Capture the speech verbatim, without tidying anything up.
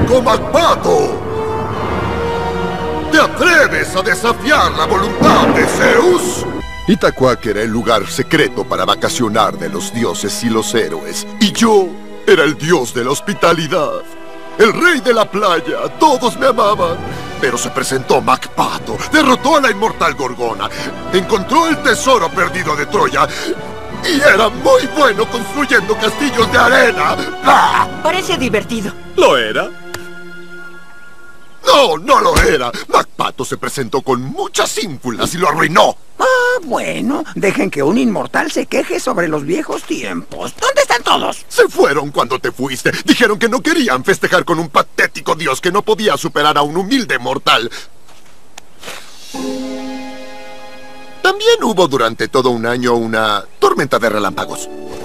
¡Magnífico MacPato! ¿Te atreves a desafiar la voluntad de Zeus? Itacuac era el lugar secreto para vacacionar de los dioses y los héroes. Y yo era el dios de la hospitalidad. El rey de la playa. Todos me amaban. Pero se presentó MacPato, derrotó a la inmortal Gorgona, encontró el tesoro perdido de Troya y era muy bueno construyendo castillos de arena. ¡Ah! Parece divertido. ¿Lo era? No, no lo era. MacPato se presentó con muchas ínfulas y lo arruinó. Ah, bueno, dejen que un inmortal se queje sobre los viejos tiempos. ¿Dónde están todos? Se fueron cuando te fuiste. Dijeron que no querían festejar con un patético dios que no podía superar a un humilde mortal. También hubo durante todo un año una tormenta de relámpagos.